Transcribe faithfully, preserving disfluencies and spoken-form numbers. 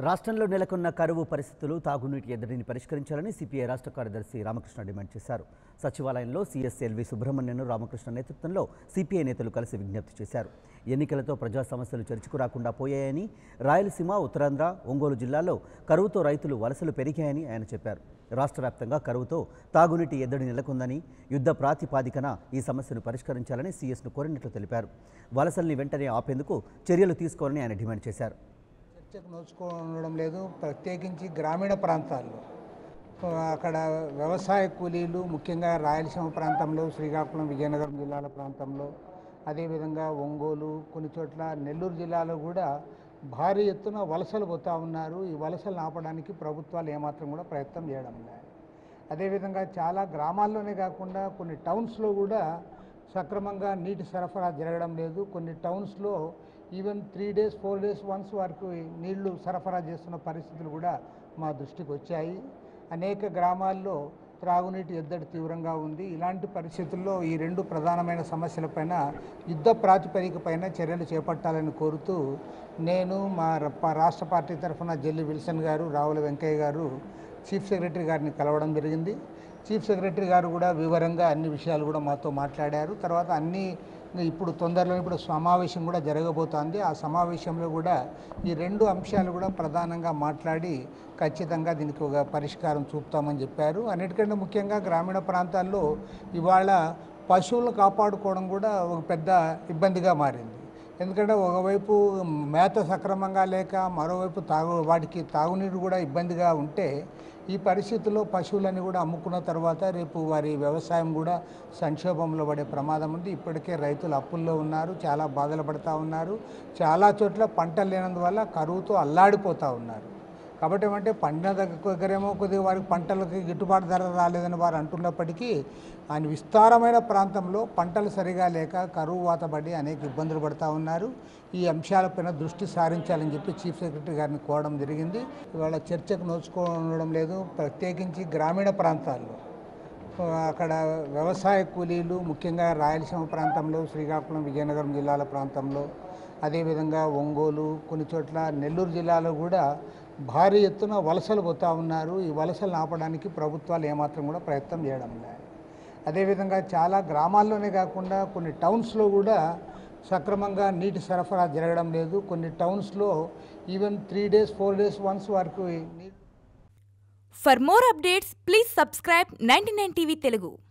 రాష్ట్రంలో నెలకొన్న కరువు పరిస్థితులు తాగునీటి ఎద్దడిని పరిష్కరించాలని సిపిఐ రాష్ట్ర కార్యదర్శి రామకృష్ణ డిమాండ్ చేశారు. సచివాలయంలో సీఎస్ ఎల్వి సుబ్రహ్మణ్యన్ రామకృష్ణ నేతృత్వంలో సిపిఐ నేతలు కలిసి విజ్ఞప్తి చేశారు. ఎన్నికలతో ప్రజా సమస్యలు చర్చకు రాకుండా పోయాయని, రాయలసీమ, ఉత్తరాంధ్ర, ఒంగోలు జిల్లాల్లో కరువుతో రైతులు వలసలు పెరిగాయని ఆయన చెప్పారు. రాష్ట్ర వ్యాప్తంగా కరువుతో తాగునీటి ఎద్దడి నెలకొందని, యుద్ధ ప్రాతిపాదికన ఈ సమస్యను పరిష్కరించాలని సీఎస్ను కోరినట్లు తెలిపారు. వలసల్ని వెంటనే ఆపేందుకు చర్యలు తీసుకోవాలని ఆయన డిమాండ్ చేశారు. చర్చకు నోచుకోవడం లేదు. ప్రత్యేకించి గ్రామీణ ప్రాంతాల్లో అక్కడ వ్యవసాయ కూలీలు, ముఖ్యంగా రాయలసీమ ప్రాంతంలో, శ్రీకాకుళం, విజయనగరం జిల్లాల ప్రాంతంలో, అదేవిధంగా ఒంగోలు, కొన్ని చోట్ల నెల్లూరు జిల్లాలో కూడా భారీ ఎత్తున వలసలు పోతూ ఉన్నారు. ఈ వలసలు ఆపడానికి ప్రభుత్వాలు ఏమాత్రం కూడా ప్రయత్నం చేయడం లేదు. అదేవిధంగా చాలా గ్రామాల్లోనే కాకుండా కొన్ని టౌన్స్లో కూడా సక్రమంగా నీటి సరఫరా జరగడం లేదు. కొన్ని టౌన్స్లో even three days four days once వరకు నీళ్లు సరఫరా చేస్తున్న పరిస్థితులు కూడా మా దృష్టికి వచ్చాయి. అనేక గ్రామాల్లో త్రాగునీటి ఎద్దడి తీవ్రంగా ఉంది. ఇలాంటి పరిస్థితుల్లో ఈ రెండు ప్రధానమైన సమస్యలపైన యుద్ధ ప్రాతిపదికపైన చర్యలు చేపట్టాలని కోరుతూ నేను మా రాష్ట్ర పార్టీ తరఫున జెల్లి విల్సన్ గారు, రావుల వెంకయ్య గారు చీఫ్ సెక్రటరీ గారిని కలవడం జరిగింది. చీఫ్ సెక్రటరీ గారు కూడా వివరంగా అన్ని విషయాలు కూడా మాతో మాట్లాడారు. తర్వాత అన్ని ఇప్పుడు తొందరలో ఇప్పుడు సమావేశం కూడా జరగబోతోంది. ఆ సమావేశంలో కూడా ఈ రెండు అంశాలు కూడా ప్రధానంగా మాట్లాడి ఖచ్చితంగా దీనికి ఒక పరిష్కారం చూపుతామని చెప్పారు. అన్నిటికంటే ముఖ్యంగా గ్రామీణ ప్రాంతాల్లో ఇవాళ పశువులు కాపాడుకోవడం కూడా ఒక పెద్ద ఇబ్బందిగా మారింది. ఎందుకంటే ఒకవైపు మేత సక్రమంగా లేక, మరోవైపు తాగు వాటికి తాగునీరు కూడా ఇబ్బందిగా ఉంటే ఈ పరిస్థితుల్లో పశువులని కూడా అమ్ముకున్న తర్వాత రేపు వారి వ్యవసాయం కూడా సంక్షోభంలో పడే ప్రమాదం ఉంది. ఇప్పటికే రైతులు అప్పుల్లో ఉన్నారు, చాలా బాధలు పడుతూ ఉన్నారు. చాలా చోట్ల పంటలు లేనందువల్ల కరువుతో అల్లాడిపోతూ ఉన్నారు. కాబట్టి ఏమంటే పండిన దగ్గరేమో కొద్దిగా వారికి పంటలకి గిట్టుబాటు ధర రాలేదని వారు అంటున్నప్పటికీ ఆయన విస్తారమైన ప్రాంతంలో పంటలు సరిగా లేక కరువు వాతబడి అనేక ఇబ్బందులు పడుతూ ఉన్నారు. ఈ అంశాలపైన దృష్టి సారించాలని చెప్పి చీఫ్ సెక్రటరీ గారిని కోరడం జరిగింది. ఇవాళ చర్చకు నోచుకోవడం లేదు. ప్రత్యేకించి గ్రామీణ ప్రాంతాల్లో అక్కడ వ్యవసాయ కూలీలు, ముఖ్యంగా రాయలసీమ ప్రాంతంలో, శ్రీకాకుళం, విజయనగరం జిల్లాల ప్రాంతంలో, అదేవిధంగా ఒంగోలు, కొన్ని చోట్ల నెల్లూరు జిల్లాలో కూడా భారీ ఎత్తున వలసలు పోతూ ఉన్నారు. ఈ వలసలు ఆపడానికి ప్రభుత్వాలు ఏమాత్రం కూడా ప్రయత్నం చేయడం లేదు. అదేవిధంగా చాలా గ్రామాల్లోనే కాకుండా కొన్ని టౌన్స్లో కూడా సక్రమంగా నీటి సరఫరా జరగడం లేదు. కొన్ని టౌన్స్లో even three days four days once వరకు. For more updates please subscribe ninety nine TV Telugu.